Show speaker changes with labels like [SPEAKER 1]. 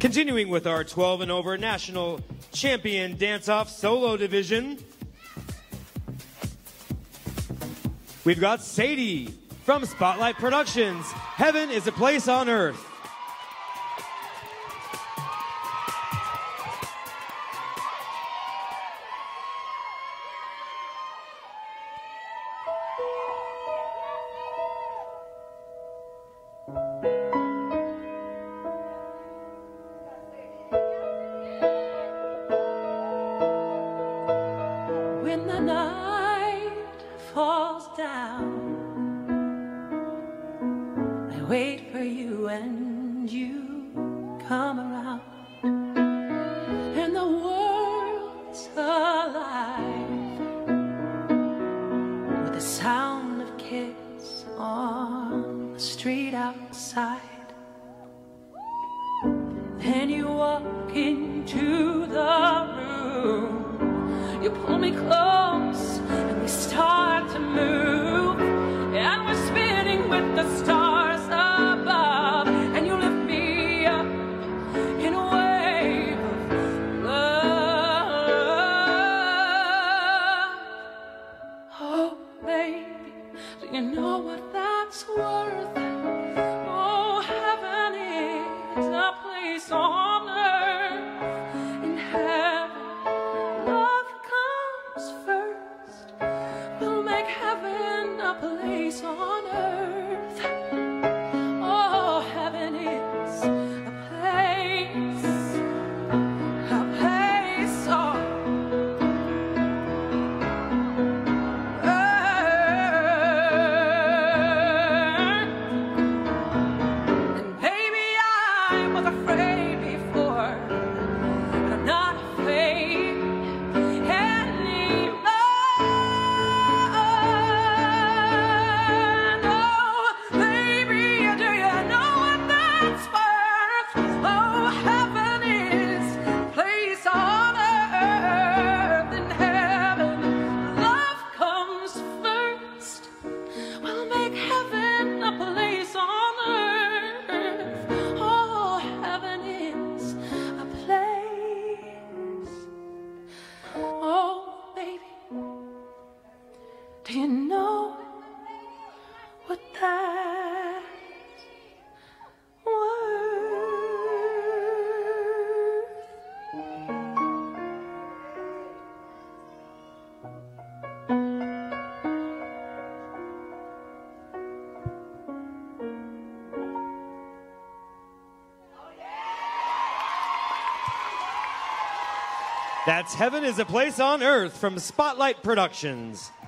[SPEAKER 1] Continuing with our 12 and over national champion dance-off solo division, we've got Sadie from Spotlight Productions. Heaven is a Place on Earth.
[SPEAKER 2] When the night falls down, I wait for you and you come around, and the world's alive with the sound of kids on the street outside. Then you walk into the room, you pull me close, and we start to move, and we're spinning with the stars above, and you lift me up in a wave of love. Oh, baby, do you know what that's worth? Oh, heaven is a place on earth. In heaven, first, we'll make heaven a place on earth. Oh, heaven is a place on earth. And baby, I was afraid before, but I'm not afraid. Do you know what that's worth?
[SPEAKER 1] That's Heaven is a Place on Earth from Spotlight Productions.